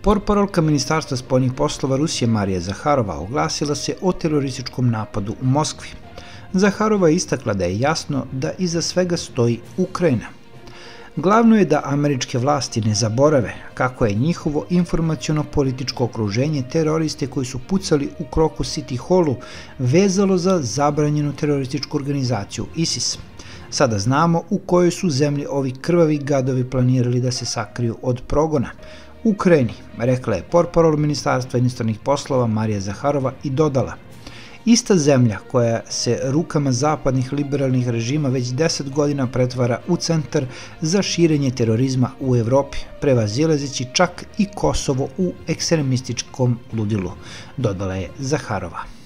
Portparolka Ministarstva spoljnih poslova Rusije Marija Zaharova oglasila se o terorističkom napadu u Moskvi. Zaharova je istakla da je jasno da iza svega stoji Ukrajina. Glavno je da američke vlasti ne zaborave kako je njihovo informaciono-političko okruženje teroriste koji su pucali u Krokus City Hallu vezalo za zabranjenu terorističku organizaciju ISIS. Sada znamo u kojoj su zemlji ovi krvavi gadovi planirali da se sakriju od progona. U Ukrajini, rekla je portparol Ministarstva inostranih poslova Marija Zaharova i dodala: ista zemlja koja se rukama zapadnih liberalnih režima već 10 godina pretvara u centar za širenje terorizma u Evropi, prevazilazeći čak i Kosovo u ekstremističkom ludilu, dodala je Zaharova.